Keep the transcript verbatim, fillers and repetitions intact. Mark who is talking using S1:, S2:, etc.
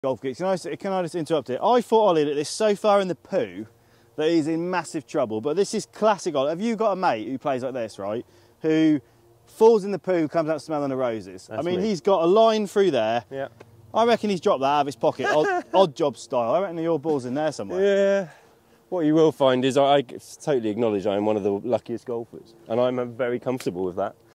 S1: Golf geeks, can I, can I just interrupt it? I thought Ollie that this so far in the poo that he's in massive trouble, but this is classic Ollie. Have you got a mate who plays like this, right? Who falls in the poo, comes out smelling the roses.
S2: That's
S1: I mean,
S2: me.
S1: he's got a line through there.
S2: Yeah.
S1: I reckon he's dropped that out of his pocket, odd, odd job style. I reckon your ball's in there somewhere.
S2: Yeah. What you will find is I, I totally acknowledge I am one of the luckiest golfers, and I'm very comfortable with that.